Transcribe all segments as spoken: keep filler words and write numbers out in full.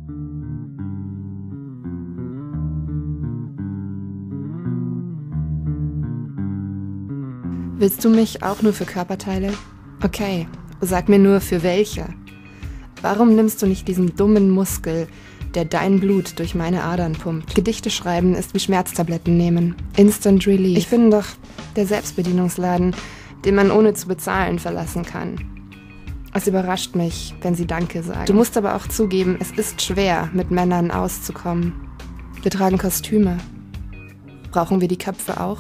Willst du mich auch nur für Körperteile? Okay, sag mir nur für welche. Warum nimmst du nicht diesen dummen Muskel, der dein Blut durch meine Adern pumpt? Gedichte schreiben ist wie Schmerztabletten nehmen. Instant Relief. Ich bin doch der Selbstbedienungsladen, den man ohne zu bezahlen verlassen kann. Es überrascht mich, wenn sie Danke sagen. Du musst aber auch zugeben, es ist schwer, mit Männern auszukommen. Wir tragen Kostüme. Brauchen wir die Köpfe auch?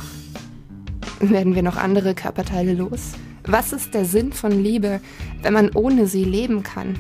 Werden wir noch andere Körperteile los? Was ist der Sinn von Liebe, wenn man ohne sie leben kann?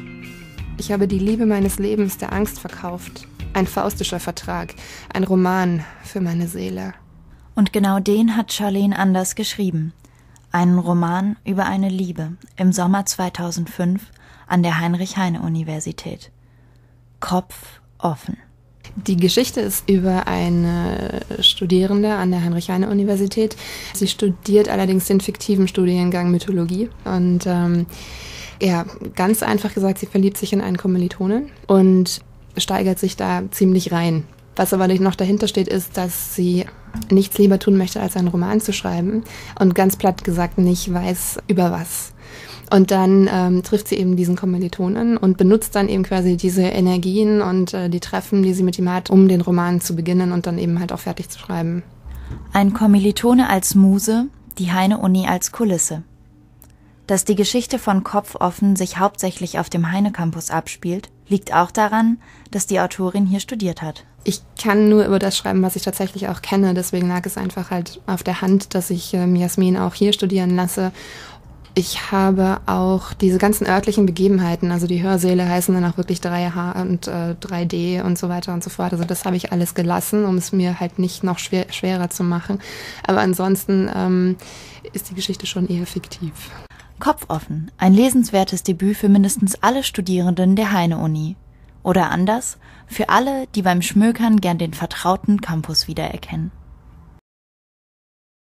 Ich habe die Liebe meines Lebens der Angst verkauft. Ein faustischer Vertrag, ein Roman für meine Seele. Und genau den hat Charlene Anders geschrieben. Einen Roman über eine Liebe im Sommer zweitausendfünf an der Heinrich-Heine-Universität. Kopf offen. Die Geschichte ist über eine Studierende an der Heinrich-Heine-Universität. Sie studiert allerdings den fiktiven Studiengang Mythologie. Und ähm, ja, ganz einfach gesagt, sie verliebt sich in einen Kommilitonen und steigert sich da ziemlich rein. Was aber noch dahinter steht, ist, dass sie nichts lieber tun möchte, als einen Roman zu schreiben und ganz platt gesagt nicht weiß, über was. Und dann ähm, trifft sie eben diesen Kommilitonen und benutzt dann eben quasi diese Energien und äh, die Treffen, die sie mit ihm hat, um den Roman zu beginnen und dann eben halt auch fertig zu schreiben. Ein Kommilitone als Muse, die Heine-Uni als Kulisse. Dass die Geschichte von Kopf offen sich hauptsächlich auf dem Heine-Campus abspielt, liegt auch daran, dass die Autorin hier studiert hat. Ich kann nur über das schreiben, was ich tatsächlich auch kenne. Deswegen lag es einfach halt auf der Hand, dass ich ähm, Jasmin auch hier studieren lasse. Ich habe auch diese ganzen örtlichen Begebenheiten, also die Hörsäle heißen dann auch wirklich drei H und äh, drei D und so weiter und so fort. Also das habe ich alles gelassen, um es mir halt nicht noch schwer, schwerer zu machen. Aber ansonsten ähm, ist die Geschichte schon eher fiktiv. Kopf offen, ein lesenswertes Debüt für mindestens alle Studierenden der Heine-Uni. Oder anders, für alle, die beim Schmökern gern den vertrauten Campus wiedererkennen.